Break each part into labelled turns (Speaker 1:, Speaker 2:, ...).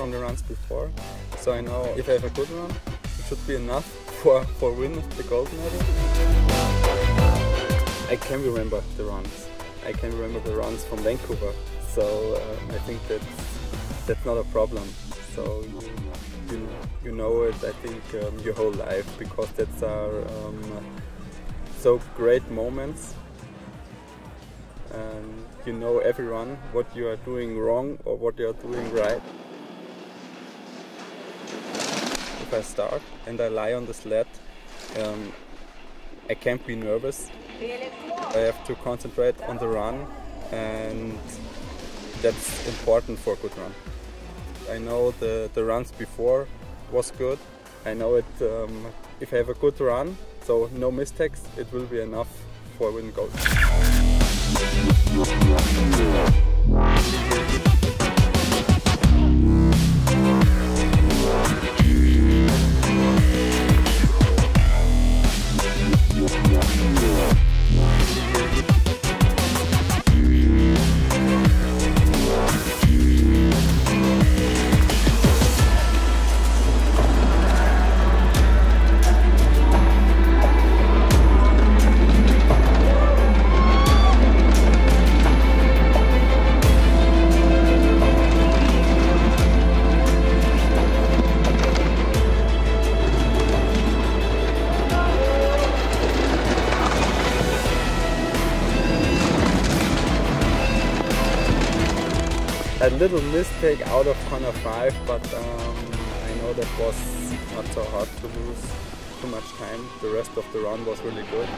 Speaker 1: from the runs before, so I know if I have a good run, it should be enough for win the gold medal. I can remember the runs. I can remember the runs from Vancouver, so I think that's not a problem. So you know it, I think, your whole life, because that's our so great moments. And you know every run what you are doing wrong or what you are doing right. If I start and I lie on the sled, I can't be nervous. I have to concentrate on the run, and that's important for a good run. I know the runs before was good. I know it. If I have a good run, so no mistakes, it will be enough for win gold. A little mistake out of corner 5, but I know that was not so hard to lose too much time. The rest of the run was really good.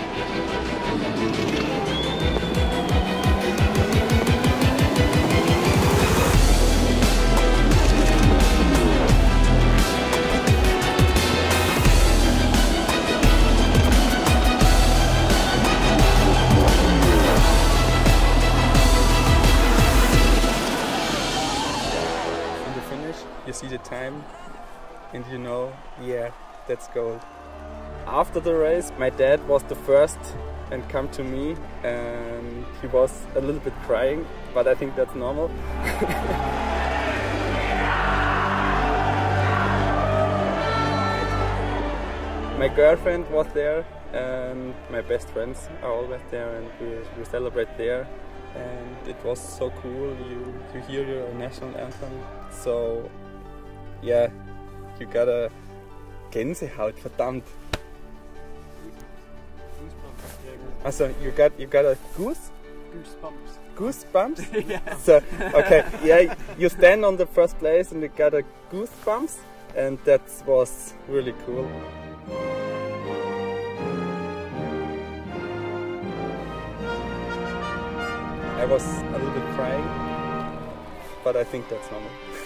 Speaker 1: You see the time and you know, yeah, that's gold. After the race, my dad was the first and come to me, and he was a little bit crying, but I think that's normal. My girlfriend was there, and my best friends are always there, and we celebrate there. And it was so cool, you hear your national anthem. So yeah, you got a Gänsehaut, verdammt. Also you got a goosebumps?
Speaker 2: Yeah.
Speaker 1: So okay, yeah, you stand on the first place and you got a goosebumps, and that was really cool. I was a little bit crying, but I think that's normal.